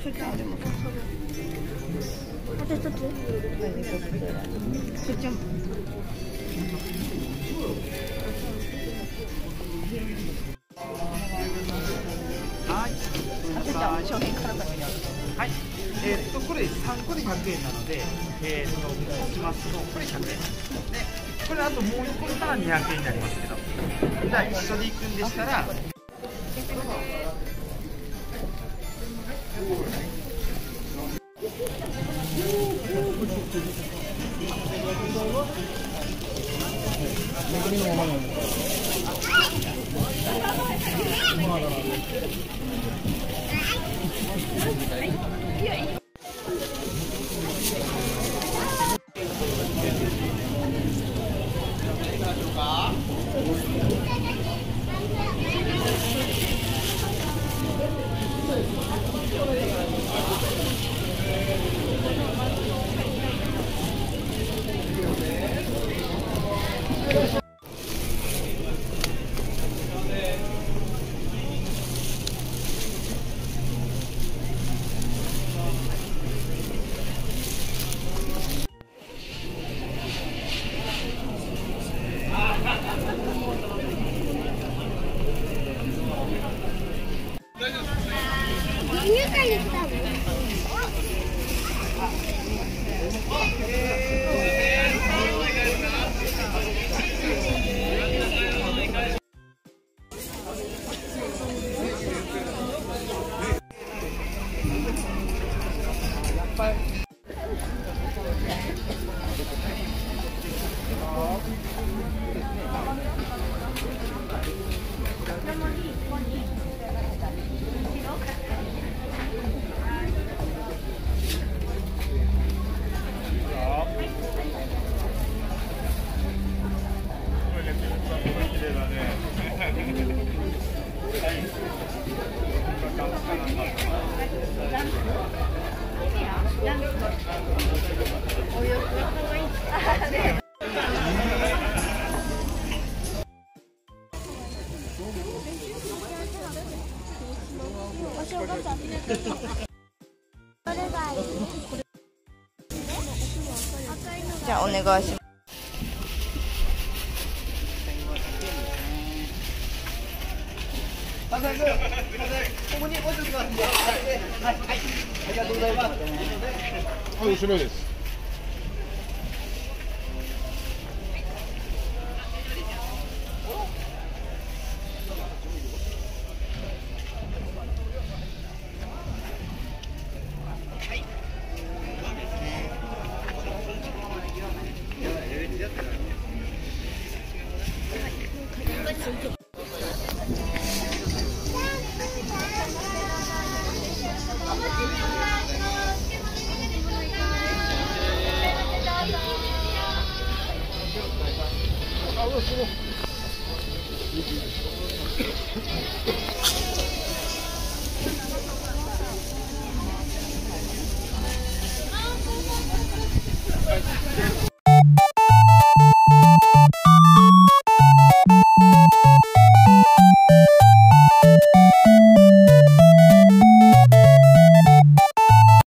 書ちゃんあります。 あと一つ。 書ちゃん。 はい。 書ちゃん商品からだけにある。 はい。これ3個で100円なので、落ちますとこれ100円。で、これあともう1個したら200円になりますけど。じゃあ一緒で行くんでしたら。 入会に来たの。お正月じゃあお願いします。 ここに置いておきます。はい、ありがとうございます。 後ろです。あ、すごい。